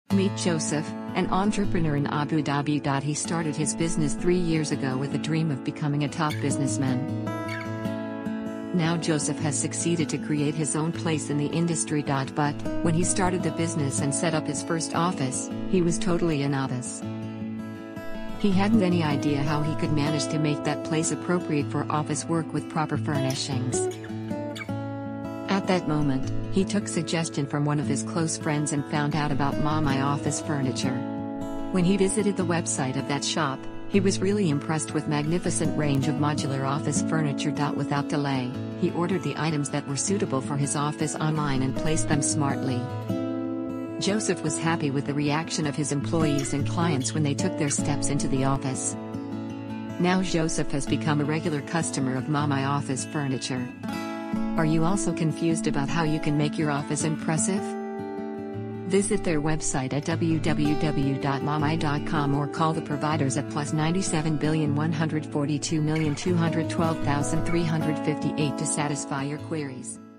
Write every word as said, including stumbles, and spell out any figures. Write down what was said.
Meet Joseph, an entrepreneur in Abu Dhabi. He started his business three years ago with the dream of becoming a top businessman. Now Joseph has succeeded to create his own place in the industry. But, when he started the business and set up his first office, he was totally a novice. He hadn't any idea how he could manage to make that place appropriate for office work with proper furnishings. At that moment, he took suggestion from one of his close friends and found out about My Office Furniture. When he visited the website of that shop, he was really impressed with magnificent range of modular office furniture. Without delay, he ordered the items that were suitable for his office online and placed them smartly. Joseph was happy with the reaction of his employees and clients when they took their steps into the office. Now Joseph has become a regular customer of My Office Furniture. Are you also confused about how you can make your office impressive? Visit their website at w w w dot mami dot com or call the providers at plus ninety-seven billion one hundred forty-two million two hundred twelve thousand three hundred fifty-eight to satisfy your queries.